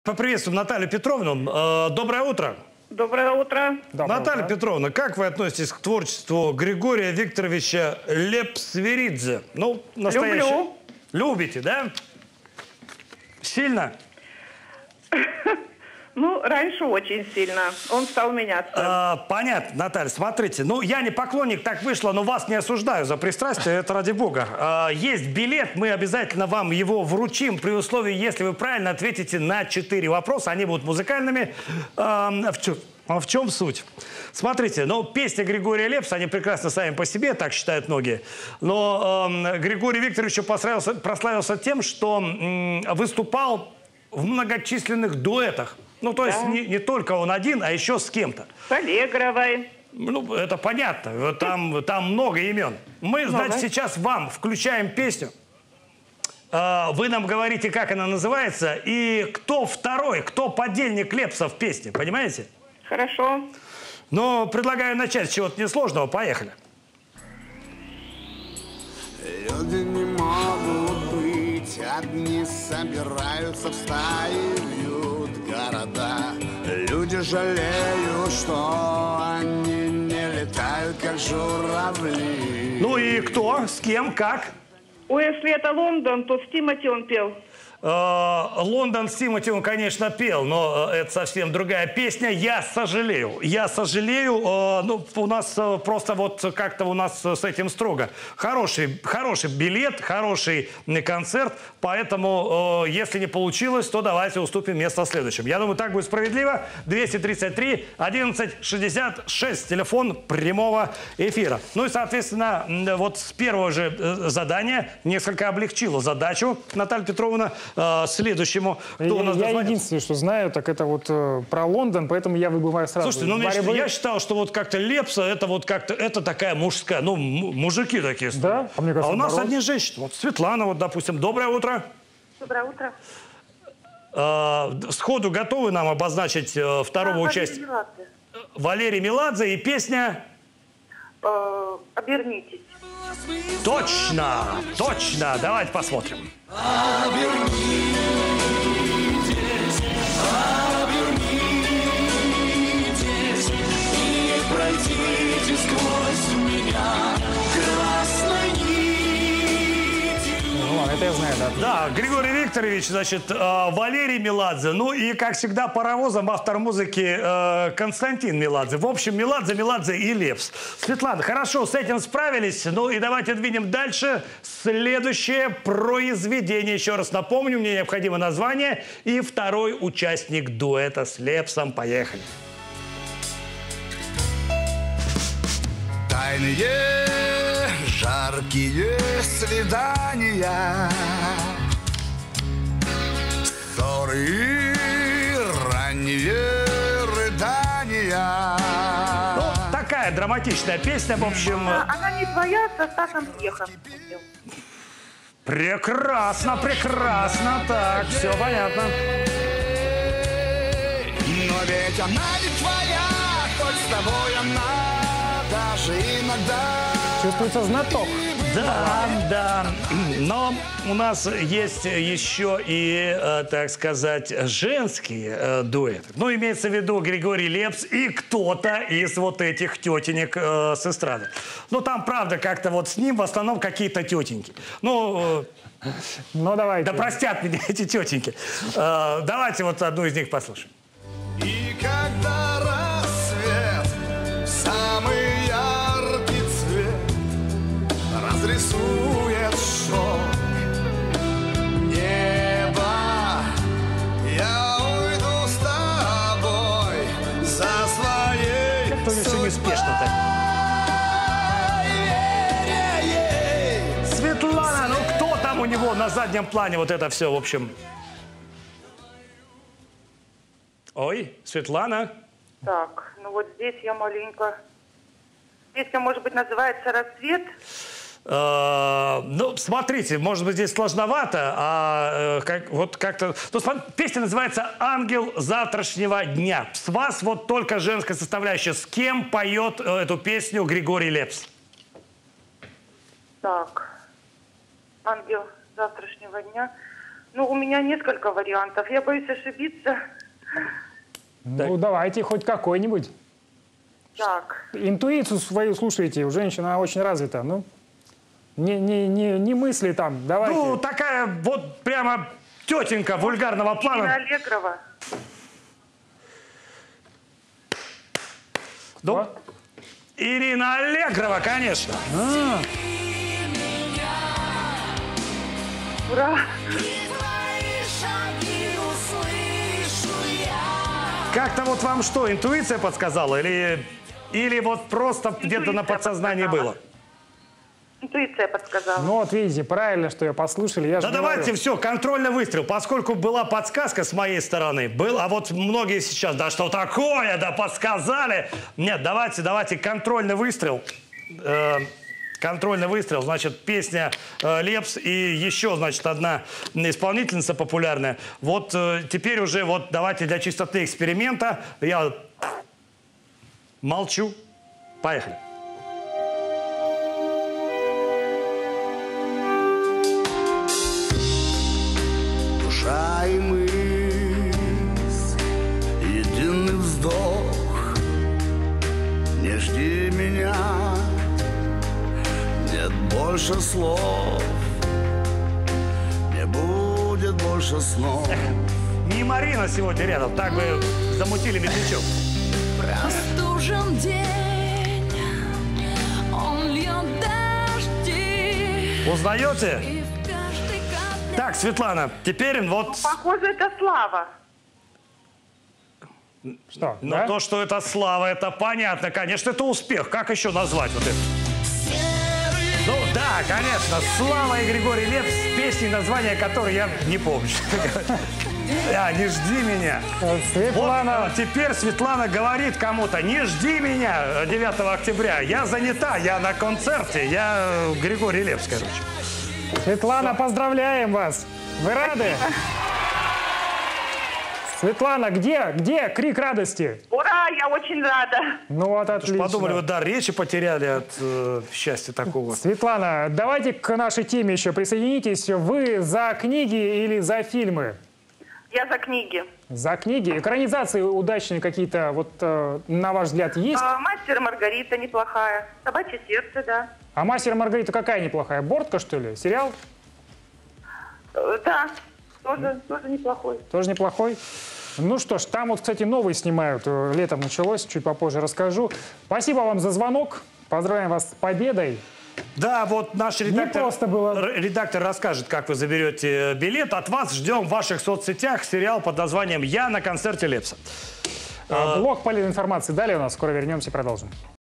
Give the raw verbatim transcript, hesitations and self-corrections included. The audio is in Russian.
Поприветствуем Наталью Петровну. Э, доброе утро. Доброе утро. Доброе Наталья утро. Петровна, как вы относитесь к творчеству Григория Викторовича Лепс-Свиридзе? Ну, настоящий... Люблю. Любите, да? Сильно? Ну, раньше очень сильно. Он стал меняться. А, понятно, Наталья, смотрите. Ну, я не поклонник, так вышло, но вас не осуждаю за пристрастие, это ради бога. А, есть билет, мы обязательно вам его вручим, при условии, если вы правильно ответите на четыре вопроса. Они будут музыкальными. А, в, чем, а в чем суть? Смотрите, ну, песни Григория Лепса, они прекрасны сами по себе, так считают многие. Но э, Григорий Викторович прославился, прославился тем, что э, выступал в многочисленных дуэтах. Ну, то есть да. не, не только он один, а еще с кем-то. С Аллегровой. Ну, это понятно. Там, там много имен. Мы, много. Значит, сейчас вам включаем песню. Вы нам говорите, как она называется, и кто второй, кто подельник Лепса в песне, понимаете? Хорошо. Но предлагаю начать с чего-то несложного. Поехали. Люди не могут быть одни, собираются в стаи, вьют города. Люди жалеют, что они не летают, как журавли. Ну и кто? С кем? Как? Ой, если это Лондон, то с Тимати он пел. Лондон с Тимати он, конечно, пел, но это совсем другая песня. Я сожалею. Я сожалею. Ну, у нас просто вот как-то у нас с этим строго. Хороший, хороший билет, хороший концерт. Поэтому, если не получилось, то давайте уступим место следующим. Я думаю, так будет справедливо. двести тридцать три одиннадцать шестьдесят шесть. Телефон прямого эфира. Ну и, соответственно, вот с первого же задания несколько облегчило задачу Наталья Петровна. Следующему, кто я, у нас Я единственное, что знаю, так это вот э, про Лондон, поэтому я выбываю сразу. Слушайте, ну, значит, я считал, что вот как-то Лепса, это вот как-то, это такая мужская, ну, мужики такие. Да? А, мне кажется, а у нас наоборот. Одни женщины. Вот Светлана, вот, допустим. Доброе утро. Доброе утро. А, сходу готовы нам обозначить а, второго а, участника? Меладзе. Валерий Меладзе и песня... Э, «Обернитесь». Точно, точно. Давайте посмотрим. Обернитесь, обернитесь и пройдите сквозь меня красной нитью. Ну ладно, это я знаю, да. Да, Григорий Викторович, значит, Валерий Меладзе. Ну и, как всегда, паровозом автор музыки Константин Меладзе. В общем, Меладзе, Меладзе и Лепс. Светлана, хорошо, с этим справились. Ну и давайте двинем дальше. Следующее произведение. Еще раз напомню, мне необходимо название. И второй участник дуэта с Лепсом. Поехали. Тайные, жаркие свидания, ссоры, ранние рыдания. Ну, такая драматичная песня, в общем. Она не твоя, со Стасом Пьехом. Прекрасно, прекрасно. Так, все понятно. Но ведь она не твоя, хоть с тобой она даже иногда. Чувствуется знаток. Да, да. Но у нас есть еще и, э, так сказать, женские э, дуэты. Ну, имеется в виду Григорий Лепс и кто-то из вот этих тетенек э, с эстрады. Ну, там, правда, как-то вот с ним в основном какие-то тетеньки. Ну, э, ну давайте. Да простят меня эти тетеньки. Э, давайте вот одну из них послушаем. И когда рассвет, самый яркий цвет, разрисует шок неба, я уйду с тобой со своей как-то все неспешно так. Светлана, ну кто там у него на заднем плане вот это все, в общем? Ой, Светлана. Так, ну вот здесь я маленько... Песня, может быть, называется «Рассвет». Uh, ну, смотрите, может быть, здесь сложновато, а uh, как, вот как-то... Ну, песня называется «Ангел завтрашнего дня». С вас вот только женская составляющая. С кем поет uh, эту песню Григорий Лепс? Так, «Ангел завтрашнего дня». Ну, у меня несколько вариантов. Я боюсь ошибиться. Ну, давайте хоть какой-нибудь. Так. Интуицию свою слушайте, у женщины она очень развита. Ну, не, не, не, не мысли там, давайте. Ну, такая вот прямо тетенька вульгарного Ирина плана. Аллегрова. Ну, Ирина Аллегрова, конечно. А, Ура! Как-то вот вам что, интуиция подсказала? Или, или вот просто где-то на подсознании подсказала. было? Интуиция подсказала. ну вот видите, правильно, что ее послушали. Я же Да давайте говорю. все, контрольный выстрел. Поскольку была подсказка с моей стороны, был, а вот многие сейчас, да что такое, да подсказали. Нет, давайте, давайте контрольный выстрел. Э, контрольный выстрел, значит, песня э, Лепс и еще, значит, одна исполнительница популярная. Вот э, теперь уже вот давайте для чистоты эксперимента я молчу. Поехали. Душа и мысль, единый вздох. Не жди меня, нет больше слов, не будет больше снов. Не Марина сегодня рядом, так бы замутили медлячок. Простужен день, он льет дожди, Узнаете? и в каждой капле Так, Светлана, теперь вот... Похоже, это Слава. Что, Но да? то, что это слава, это понятно, конечно, это успех. Как еще назвать вот это? Ну да, конечно, Слава и Григорий Лепс с песней, название которой я не помню. А, не жди меня. Э, Светлана, Вот, теперь Светлана говорит кому-то, не жди меня девятого октября. Я занята, я на концерте, я э, Григорий Лепс, короче. Светлана, поздравляем вас. Вы рады? Светлана, где, где крик радости? Ура, я очень рада. Ну вот, отлично. Подумали, вот дар речи потеряли от э, счастья такого. Светлана, давайте к нашей теме еще присоединитесь. Вы за книги или за фильмы? Я за книги. За книги. Экранизации удачные какие-то, вот э, на ваш взгляд, есть? А, «Мастер и Маргарита» неплохая. «Собачье сердце», да. А «Мастер и Маргарита» какая неплохая? Бортка, что ли? Сериал? Э, Да, тоже, тоже неплохой. Тоже неплохой. Ну что ж, там вот, кстати, новый снимают. э, Летом началось, чуть попозже расскажу. Спасибо вам за звонок. Поздравляем вас с победой. Да, вот наш редактор, просто было. р- редактор расскажет, как вы заберете билет. От вас ждем в ваших соцсетях сериал под названием «Я на концерте Лепса». А, Блок полезной информации далее у нас. Скоро вернемся и продолжим.